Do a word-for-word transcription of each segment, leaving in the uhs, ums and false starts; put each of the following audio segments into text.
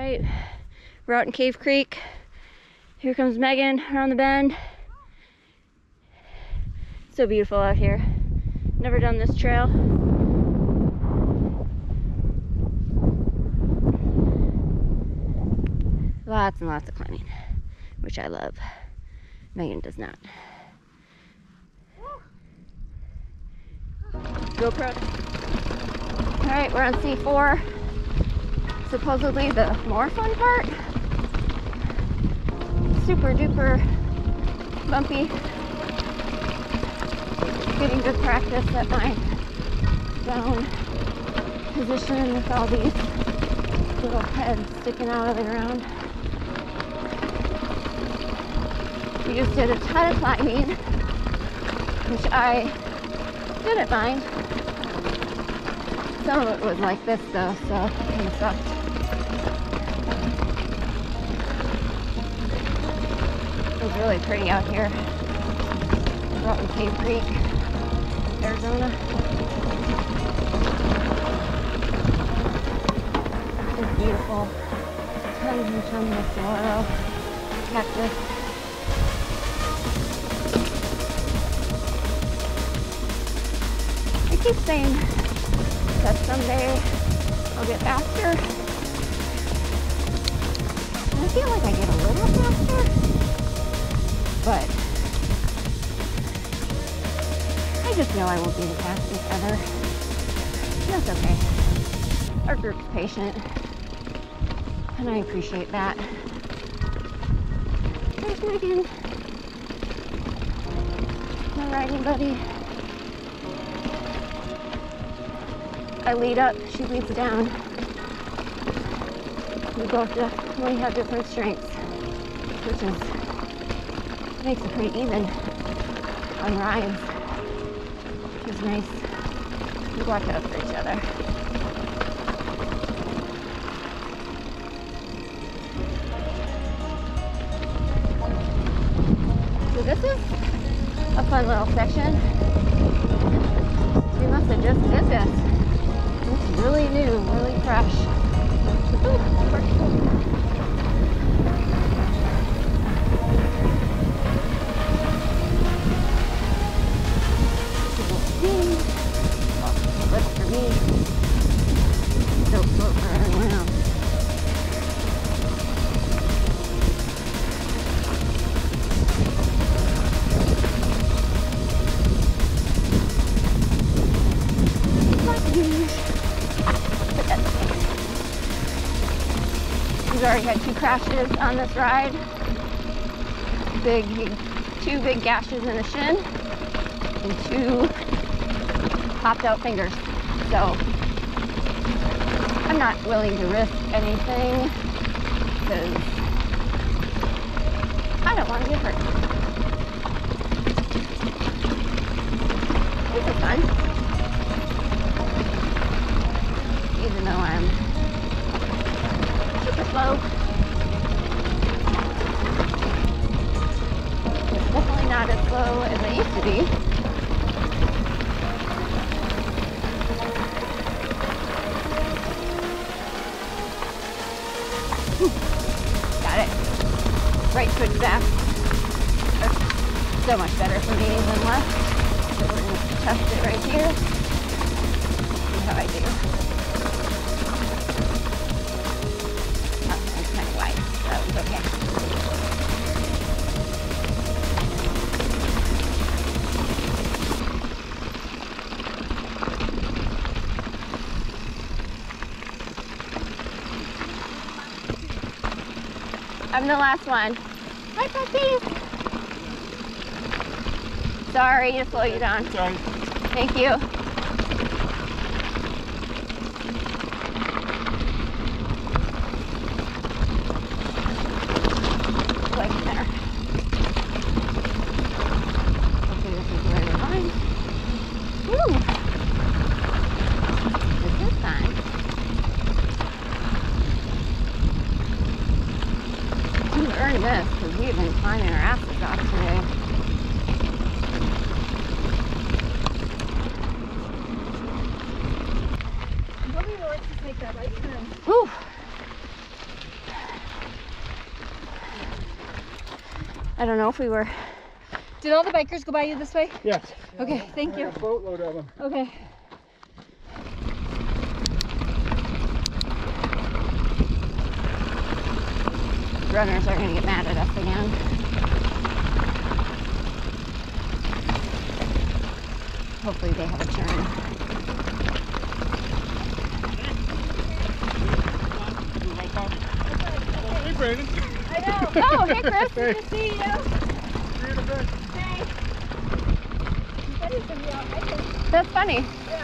Alright, we're out in Cave Creek. Here comes Megan around the bend. So beautiful out here. Never done this trail. Lots and lots of climbing, which I love. Megan does not. GoPro. Alright, we're on C four. Supposedly the more fun part. Super duper bumpy. Getting good practice at my down position with all these little heads sticking out of the ground. We just did a ton of climbing, which I didn't mind. Some of it was like this though, so it kind of sucked. It was really pretty out here. We're out in Cave Creek, Arizona. It's beautiful. Tons and tons of saguaro, cactus. I keep saying that someday I'll get faster. And I feel like I get a little faster, but I just know I won't be the fastest ever. And that's okay. Our group's patient, and I appreciate that. There's Megan, my riding buddy. I lead up, she leads down. We both definitely have different strengths, which is makes it pretty even on rides, which is nice. We watch out for each other. So this is a fun little section. We must have just did this. It's really new, really fresh. Ooh, Look for me. Don't float for everyone else. We've already had two crashes on this ride. Big, two big gashes in the shin and two popped out fingers. So I'm not willing to risk anything because I don't want to get hurt. This is fun. Even though I'm super slow. It's definitely not as slow as I used to be. Whew. Got it. Right switch back. That's so much better for me than left. So we're going to test it right here. See how I do. Okay. I'm the last one. Hi, puppy. Sorry to slow you down. Sorry. Thank you. This because we've been climbing our asses off today. Nobody likes to take that right turn. Whew. I don't know if we were. Did all the bikers go by you this way? Yes. Okay, thank you. A boatload of them. Okay. Runners are gonna get mad at us again. Hopefully they have a turn. Hey, Brandon. I know. Oh, hey Chris. Hey. Good to see you. See you in a bit. Hey. He said he's gonna be out hiking. That's funny. Yeah.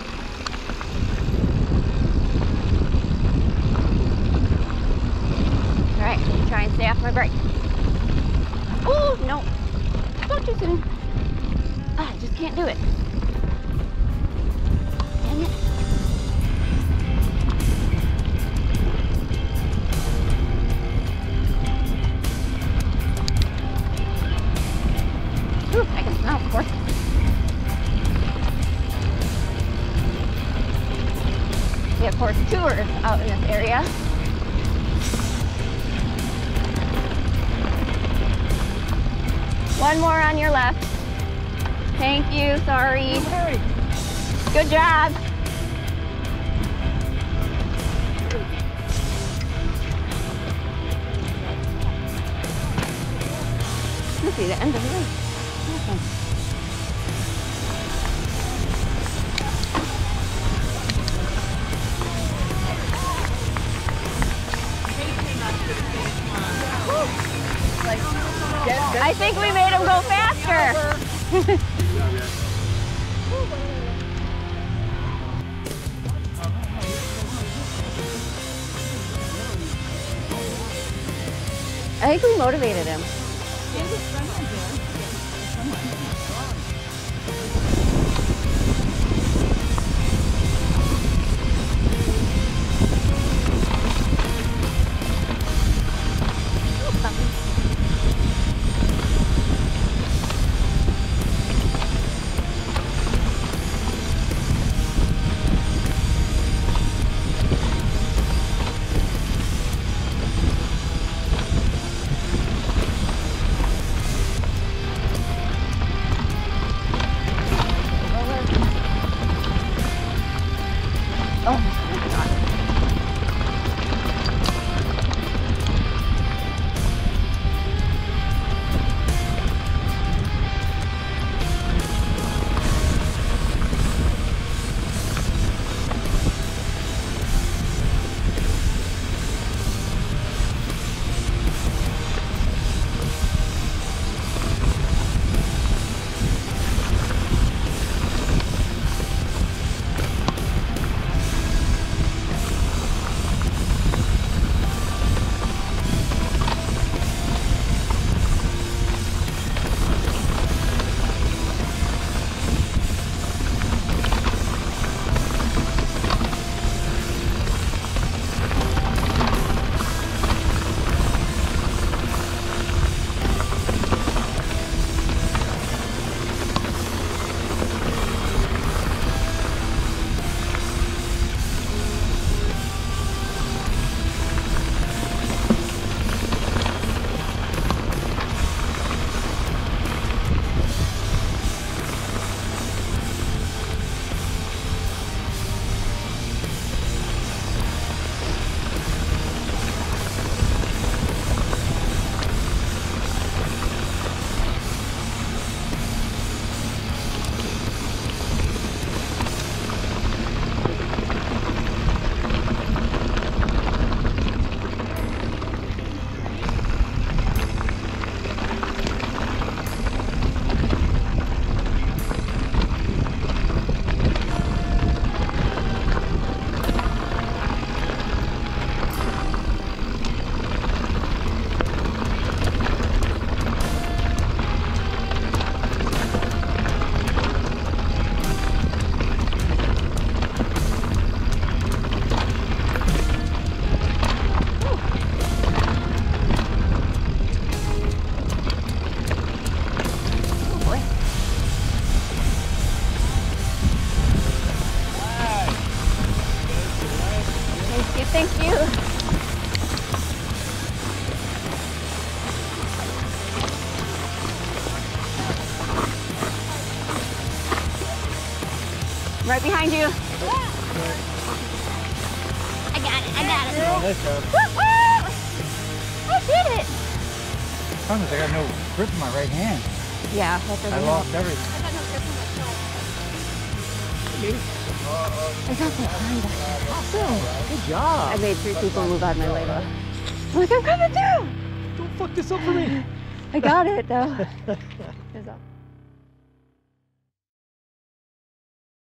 All right, try and stay off my brake. Oh no, not too soon. Ah, I just can't do it. Dang it. Ooh, I can smell, of course. We have horse tours out in this area. One more on your left. Thank you, sorry. Good job. Let's see the end of the race. Awesome. I think we made him go faster. I think we motivated him. Oh my God. Thank you. Right behind you. I got it, I got it. Oh, nice job. Woo-hoo! I did it. Sometimes I got no grip in my right hand. Yeah, that doesn't I help. lost everything. I got no grip on my I got that behind us. Awesome. Good job. I made three people move out of my way though. I'm like, I'm coming through. Don't fuck this up for me. I got it though. It was up.